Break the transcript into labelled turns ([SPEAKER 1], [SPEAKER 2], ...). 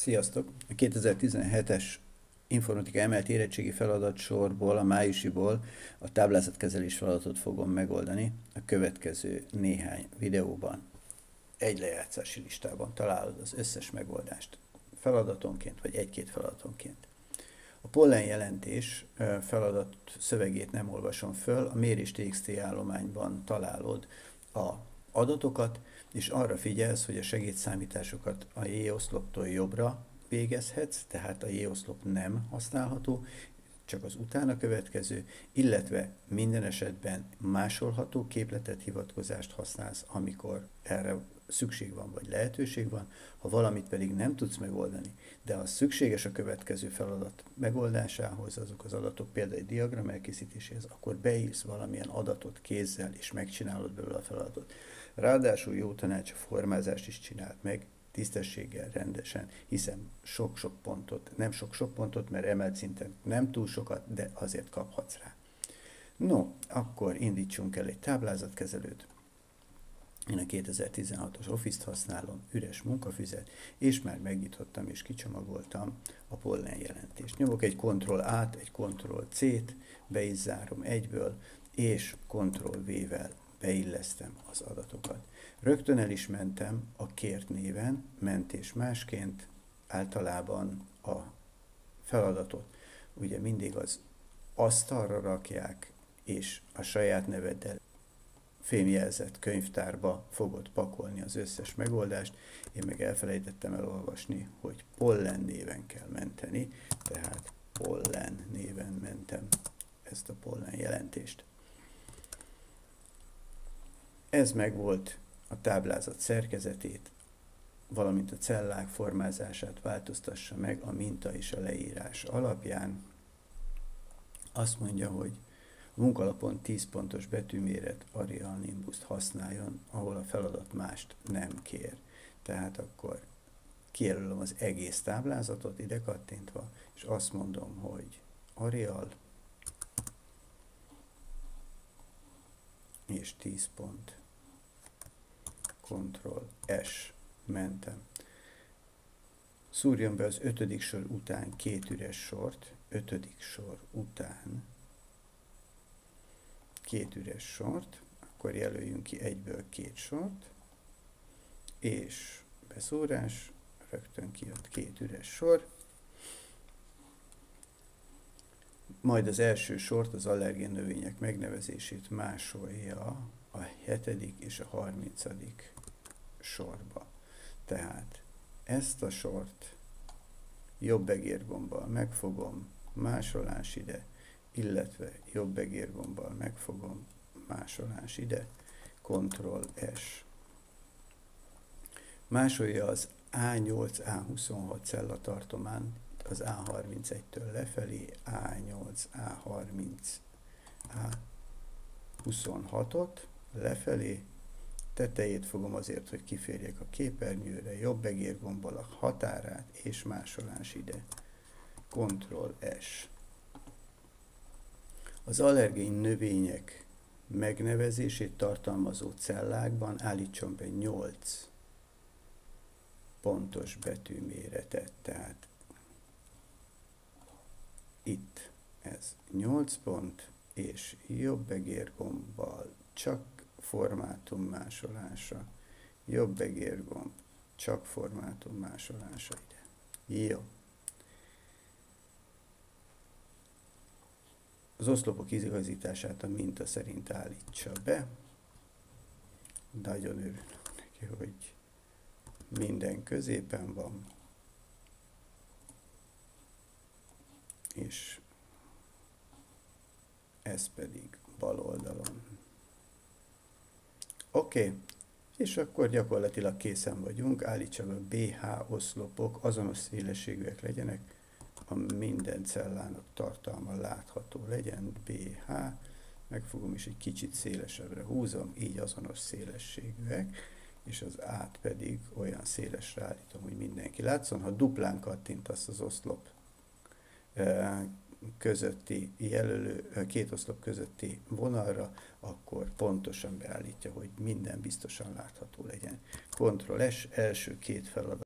[SPEAKER 1] Sziasztok! A 2017-es informatika emelt érettségi feladatsorból, a májusiból a táblázatkezelés feladatot fogom megoldani a következő néhány videóban. Egy lejátszási listában találod az összes megoldást feladatonként, vagy egy-két feladatonként. A pollen jelentés feladat szövegét nem olvasom föl, a mérés.txt állományban találod a adatokat, és arra figyelsz, hogy a segédszámításokat a J-oszloptól jobbra végezhetsz, tehát a J-oszlop nem használható, csak az utána következő, illetve minden esetben másolható képletet, hivatkozást használsz, amikor erre szükség van, vagy lehetőség van, ha valamit pedig nem tudsz megoldani, de az szükséges a következő feladat megoldásához, azok az adatok például egy diagram elkészítéséhez, akkor beírsz valamilyen adatot kézzel, és megcsinálod belőle a feladatot. Ráadásul jó tanács, a formázást is csináld meg, tisztességgel, rendesen, hiszen sok-sok pontot, nem sok-sok pontot, mert emelt szinten nem túl sokat, de azért kaphatsz rá. No, akkor indítsunk el egy táblázatkezelőt. Én a 2016-os Office-t használom, üres munkafüzet, és már megnyitottam és kicsomagoltam a pollen jelentést. Nyomok egy Ctrl-A-t, egy Ctrl-C-t, be is zárom egyből, és Ctrl-V-vel beillesztem az adatokat. Rögtön el is mentem a kért néven, mentés másként, általában a feladatot ugye mindig az asztalra rakják, és a saját neveddel fémjelzett könyvtárba fogod pakolni az összes megoldást. Én meg elfelejtettem elolvasni, hogy pollen néven kell menteni, tehát pollen néven mentem ezt a pollen jelentést. Ez megvolt a táblázat szerkezetét, valamint a cellák formázását változtassa meg a minta és a leírás alapján. Azt mondja, hogy a munkalapon 10 pontos betűméret Arial Nimbust használjon, ahol a feladat mást nem kér. Tehát akkor kijelölöm az egész táblázatot ide kattintva, és azt mondom, hogy Arial és 10 pont. Ctrl-S, mentem. Szúrjon be az 5. sor után 2 üres sort, 5. sor után 2 üres sort, akkor jelöljünk ki egyből 2 sort, és beszórás, rögtön kijött 2 üres sor, majd az első sort, az allergén növények megnevezését másolja a 7. és a 30. sorba. Tehát ezt a sort jobb egérgombbal megfogom, másolás ide, illetve jobb egérgombbal megfogom, másolás ide, Ctrl-S. Másolja az A8-A26 cellatartományt az A31-től lefelé, A8, A30, A26-ot lefelé, tetejét fogom azért, hogy kiférjek a képernyőre, jobb egérgombbal a határát, és másolás ide, Ctrl-S. Az allergén növények megnevezését tartalmazó cellákban állítson be 8 pontos betűméretet, tehát itt ez 8 pont, és jobb egérgombbal csak formátum másolása, jobb egérgomb csak formátum másolása ide. Jó. Az oszlopok igazítását a minta szerint állítsa be. Nagyon örülök neki, hogy minden középen van. És ez pedig bal oldalon. Oké, és akkor gyakorlatilag készen vagyunk. Állítsa be BH oszlopok, azonos szélességűek legyenek, a minden cellának tartalma látható legyen, BH, megfogom és egy kicsit szélesebbre húzom, így azonos szélességűek, és az át pedig olyan szélesre állítom, hogy mindenki látszon. Ha duplán kattintasz az oszlop közötti jelölő, két oszlop közötti vonalra, akkor pontosan beállítja, hogy minden biztosan látható legyen. Ctrl-S, első két feladat.